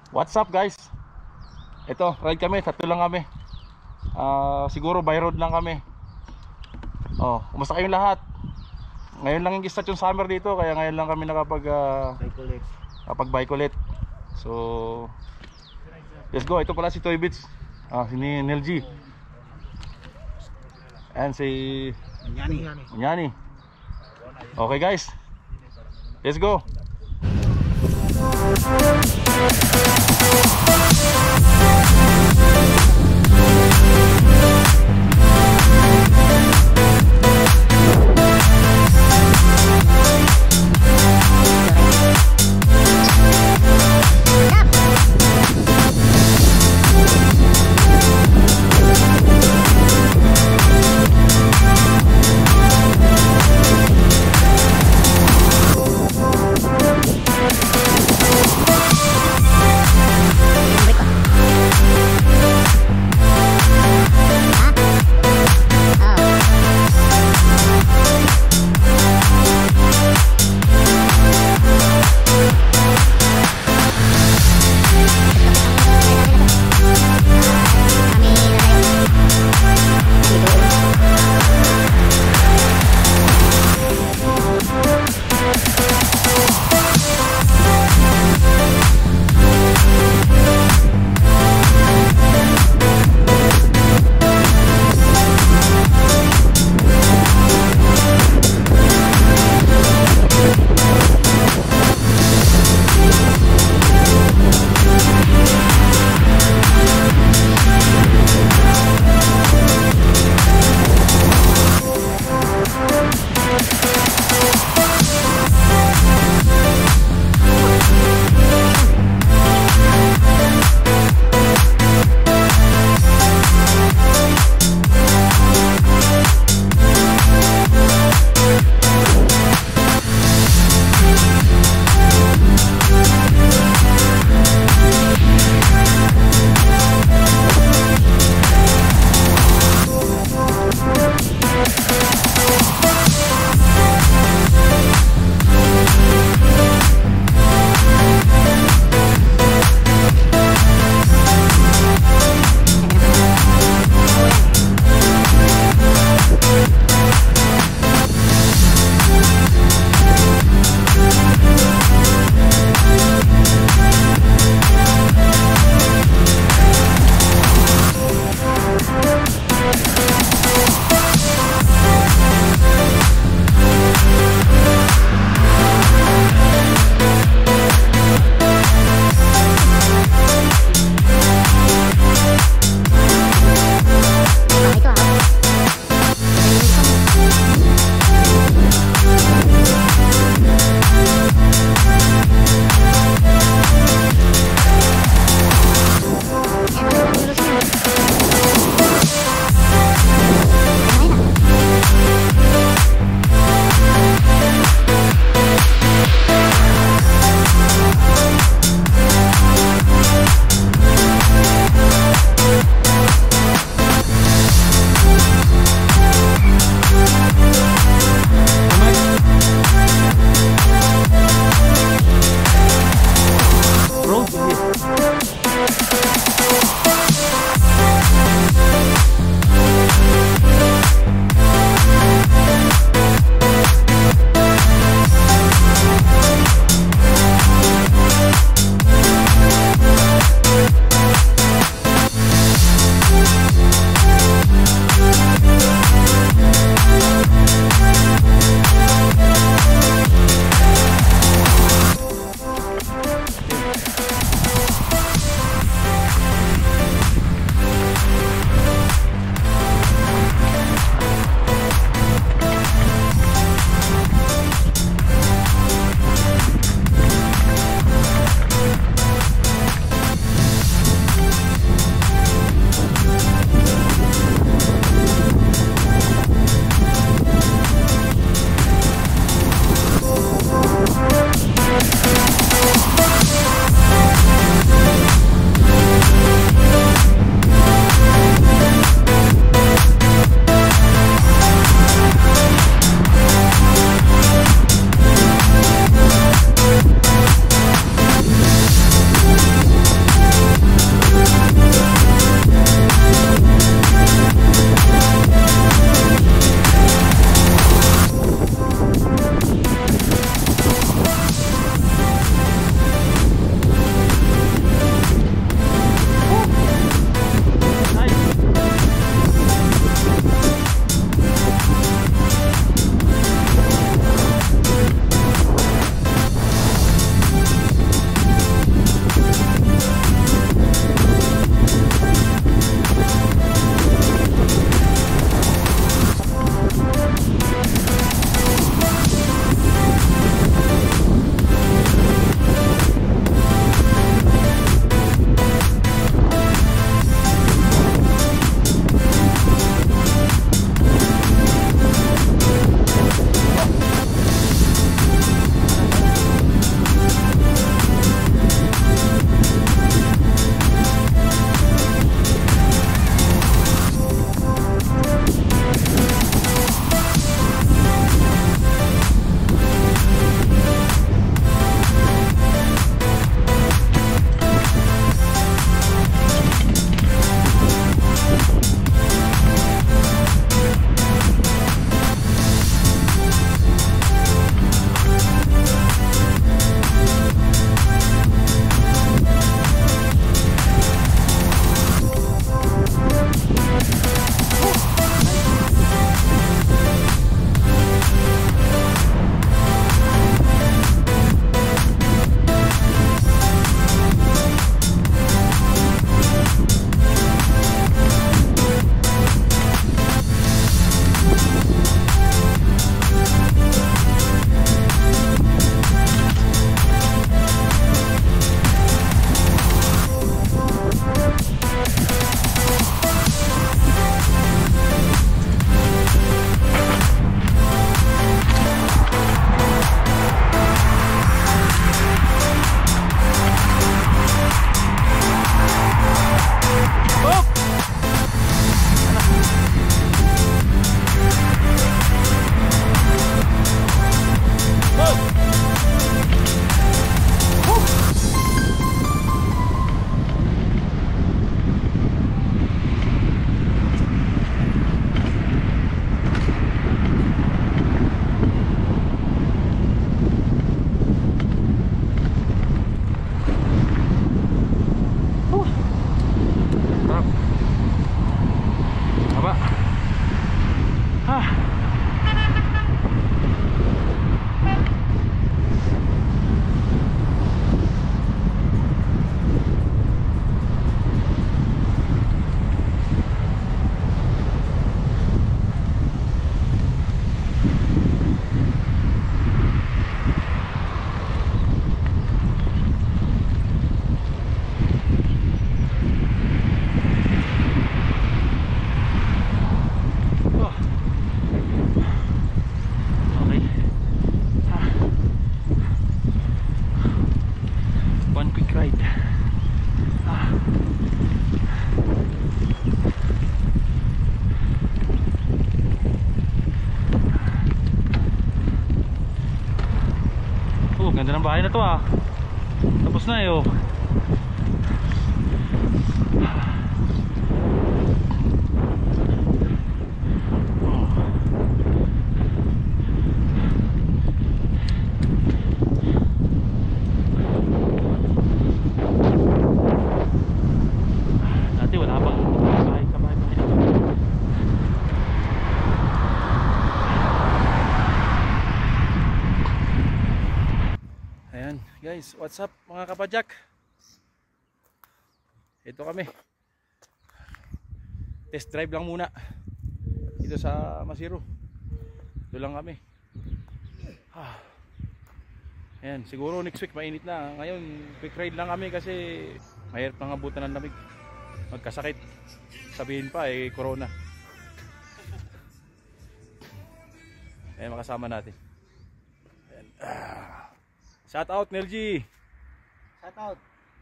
What's up guys? Ito, ride kami, tatlo lang kami. Siguro by road lang kami. Oh, kumusta kayong lahat? Ngayon lang yung start yung summer dito, kaya ngayon lang kami bike ulit. So, let's go. Ito pala si Toy Beats. Si Nel G. And si Nyani. Okay guys, let's go. Ganda ng bahay na to ah. Tapos na eh oh. Dati wala pang bahay ka bahay. Ayan guys, what's up mga kapadyak? Ito kami. Test drive lang muna dito sa Masiro. Ito lang kami. Ayan, siguro next week mainit na. Ngayon quick ride lang kami kasi mahirap nang abutan ng lamig. Magkasakit. Sabihin pa eh corona. Ayan, makasama natin. Ayan. Shout out Nelji. Shout out.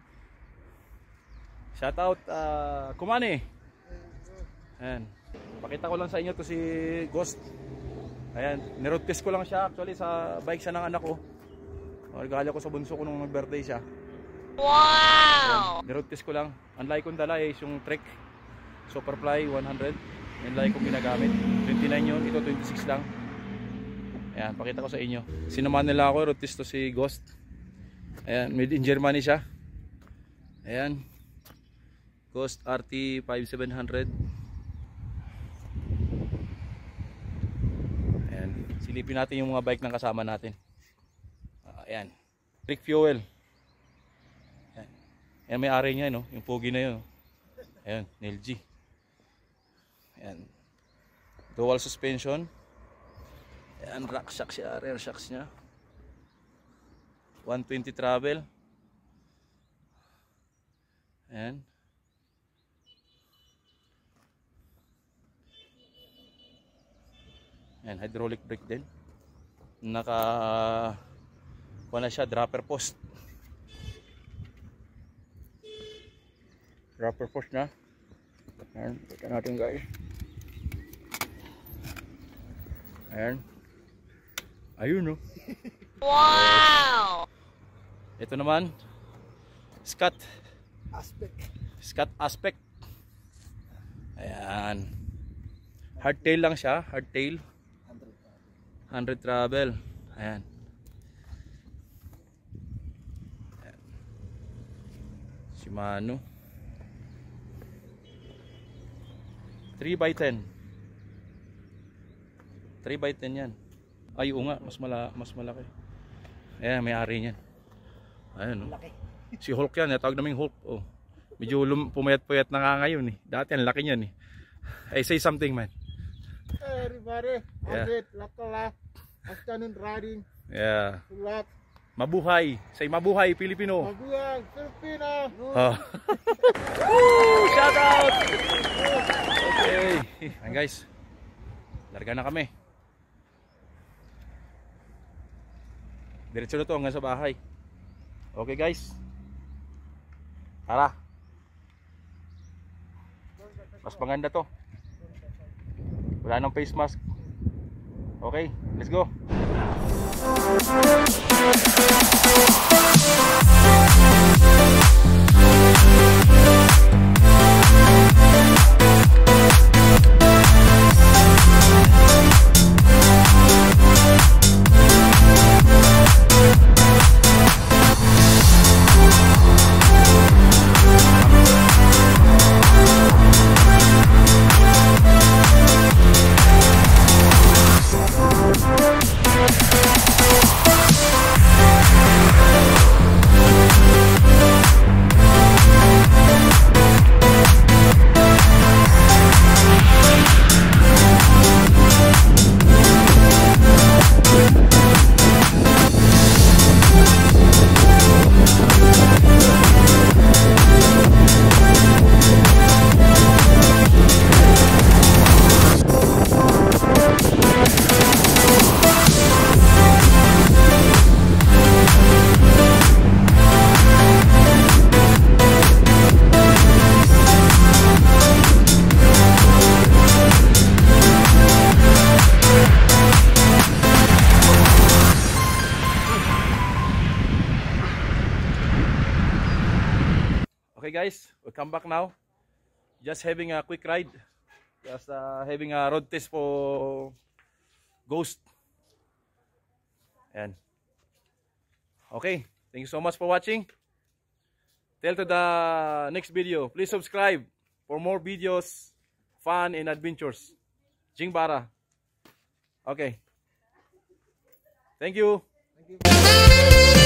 Shout out Kumane. Ayan. Pakita ko lang sa inyo to si Ghost. Ayan, niroad test ko lang siya actually sa bike siya ng anak ko. Regalo ko sa bunso ko nung nag-birthday siya. Wow! Niroad test ko lang. Unlike kong dala is yung Trek Superfly 100. Yung like kong ginagamit. 29 yun, ito 26 lang. Ayan, pakita ko sa inyo. Sinamahan nila ako, road test to si Ghost. Ayan, made in Germany siya. Ayan. Ghost RT 5700. Ayan, silipin natin yung mga bike ng kasama natin. Ayan. Trick fuel. Ayan. Ayan, may ari niya, no? Yung pogi na yun. Ayan, NLG. Ayan. Dual suspension. Ayan, rock shocks siya, rear shocks niya. 120 travel. Ayan. Ayan, hydraulic brake din. Wala siya, dropper post. Dropper post na. Ayan, kita natin guys. Ayan. Ayun no. Wow! Ito naman Scott Aspect. Ayan. Hardtail lang siya, hardtail. 100 travel. Ayan. Ayan. Shimano 3x10. 3x10 yan. Ay, oo nga, mas malaki. Ayan, may ari niyan. Ayan, oh. Si Hulk yan, tawag naming Hulk. Oh. Medyo pumayat-payat na nga ngayon eh. Dati ang laki niyan eh. Hey, say something man. Hey everybody, lakala, afternoon riding. Yeah. Sulap. Mabuhay. Say mabuhay, Pilipino. Mabuhay, Pilipino. Oh. Woo! Shout out! Okay. Ayan guys. Larga na kami. Diretso na to hanggang sa bahay. Okay guys. Tara. Mas maganda to. Wala nang face mask. Okay, let's go. Okay guys, we'll come back now. Just having a quick ride. Just having a road test for Ghost. Ayan. Okay, thank you so much for watching. Till to the next video. Please subscribe for more videos, fun and adventures. Jing Bara. Okay. Thank you. Thank you.